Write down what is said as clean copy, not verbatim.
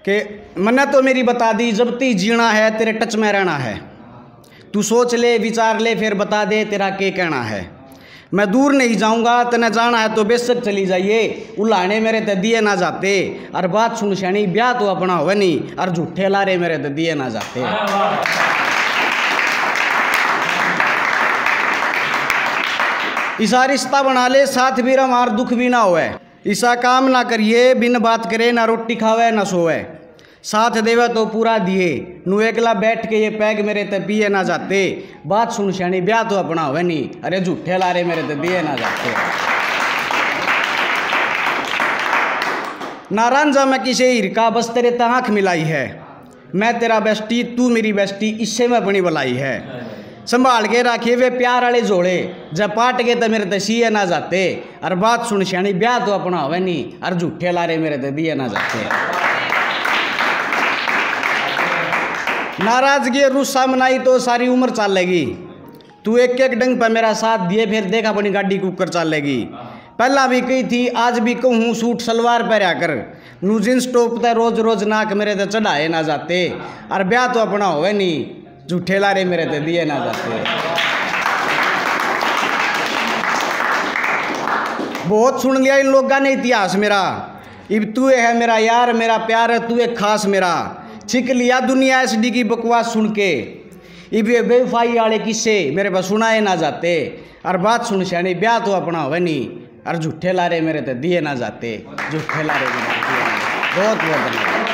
कि मन्ने तो मेरी बता दी जब ती जीना है तेरे टच में रहना है, तू सोच ले विचार ले फिर बता दे तेरा क्या कहना है। मैं दूर नहीं जाऊंगा तने जाना है तो बेशक चली जाइए, उल्लाने मेरे ते दिए ना जाते। और बात सुन शैनी ब्याह तो अपना होवे नहीं, और झूठे लारे मेरे ते दिए ना जाते। ऐसा रिश्ता बना ले साथ भी रमार दुख भी ना होवे, ऐसा काम ना करिए बिन बात करे ना रोटी खावे ना सोवे। साथ देवे तो पूरा दिए, नू एकला बैठ के ये पैग मेरे ते पिए ना जाते। बात सुन शैनी ब्याह तो अपना होवे नहीं, अरे झूठे लारे मेरे ते दिए ना जाते। नारांजा मैं किसे हिरका बस तेरे ते आँख मिलाई है, मैं तेरा बेस्टी तू मेरी बेस्टी इससे मैं बनी बुलाई है। संभाल के रखिए वे प्यार वाले जोड़े, जब पाट के तो मेरे ते सीए ना जाते। और बात सुन शैनी ब्याह तो अपना होवे नहीं, और झूठे लारे मेरे ते दिए ना जाते। नाराजगी रुस्सा मनाई तो सारी उम्र चलेगी, तू एक एक डंग पर मेरा साथ दिए फिर देख अपनी गाड़ी कुकर चलेगी। पहला भी कही थी आज भी कहूँ सूट सलवार पहरा कर, नू जींस टॉप ते रोज रोज नाक मेरे ते चढ़ाए ना जाते। और ब्याह तो अपना होवे नहीं, झूठे लारे मेरे ते दिए ना जाते। बहुत सुन लिया इन लोगों ने इतिहास मेरा, इब तू है मेरा यार मेरा प्यार है तू एक खास मेरा। छिक लिया दुनिया एसडी की बकवास सुन के, इब ये बेवफाई वाले किस्से मेरे पास सुनाए ना जाते। और बात सुन शैनी ब्याह तो अपना होवे नहीं, और झूठे लारे मेरे ते दिए ना जाते। झूठे लारे मेरे ते दिए ना जाते। बहुत बहुत धन्यवाद।